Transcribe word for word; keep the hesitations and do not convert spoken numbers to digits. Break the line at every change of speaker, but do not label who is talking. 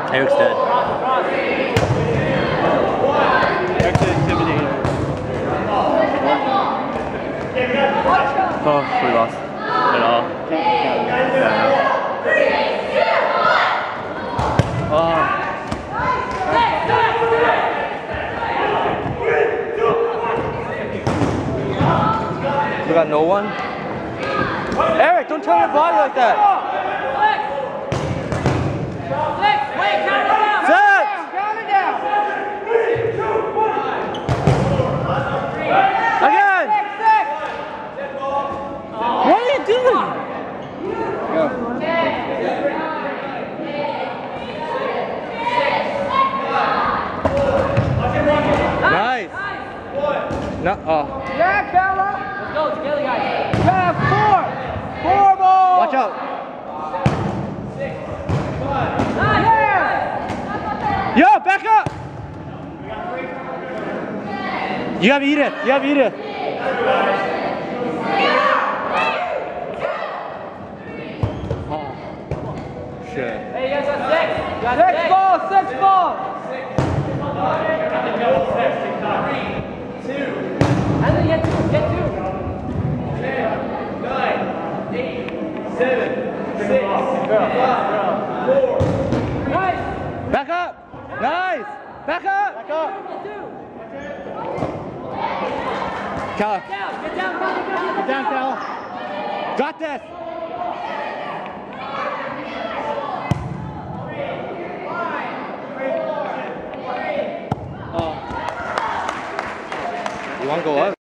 Eric's dead.
Eric's intimidating.
Oh, we lost. At all. Yeah. Oh. We got no one. Eric, don't turn your body like that. Set. Again. What are you doing? Nice. No. Oh.
Yeah, Kella.
Let's go together, guys.
Yeah, four. Four ball.
Watch out.
Yeah.
Yo, back up. You have Edith. You have Edith. Oh. Shit.
Hey, you guys got six. You got
Six
six.
ball, six ball.
And then get two, get two. Nice.
Back up. Nice. Back up. Back up.
Get two.
Cal.
Down, get down, down, down.
Get down, Cal. Got this. Oh. You want to go up?